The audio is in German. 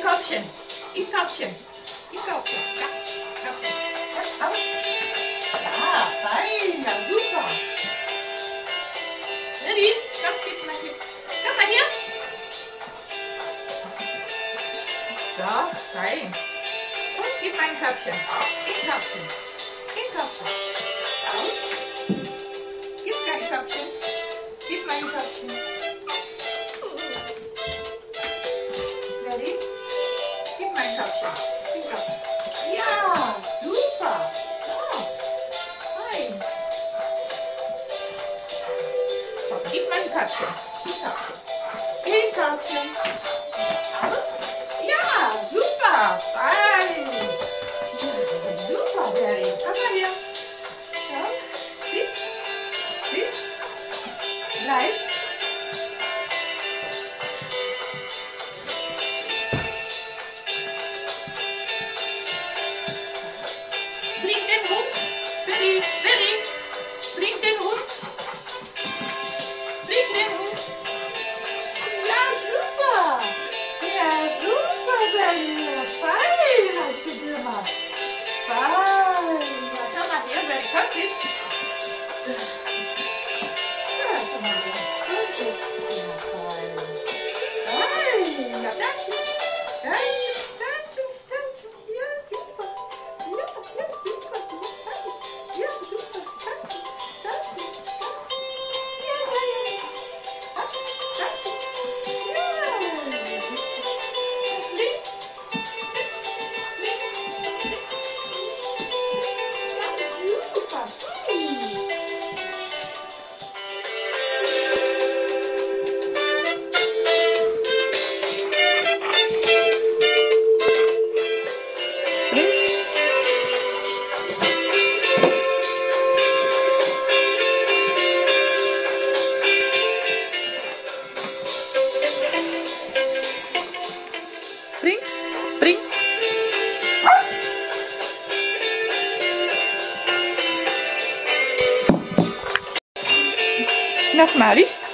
Körbchen. Im Körbchen. Im Körbchen. Ja, Körbchen. Ja, aus. Ja, fein. Ja, super. Ready? Komm, gib mal hier. Komm mal hier. So, fein. Und gib mal ein Körbchen. Im Körbchen. Im Körbchen. Aus. Gib mir ein Körbchen. Gib mal ein Körbchen. Ready? Gib mal ein Körbchen. Ein Körbchen. Ja, super. So, fein. So, gib mal ein Körbchen. Ein Körbchen. Ein Körbchen. Aus. Ja, super. Fein. Ja, super, Berry. Komm mal hier. Ja, sitz. Sitz. Bleib. Bring den Hund. Berry, Berry. Bring den Hund. Bring den Hund. Ja, super. Ja, super, Berry. Fein hast du gemacht. Fein. Ja, komm mal her, Berry. Komm, sitz. Ja, komm mal her. Komm, sitz. Ja, fein. Fein. Ja, danke. Danke, danke, danke. Ja, super. Ja, ja, super. Ja, danke. Ja, super. Danke, danke, danke. Ja, ja, ja. Danke, danke. Ja. Links, links, links, links. Ja, super. Fein. Bringst, bringst. Nochmal, nicht?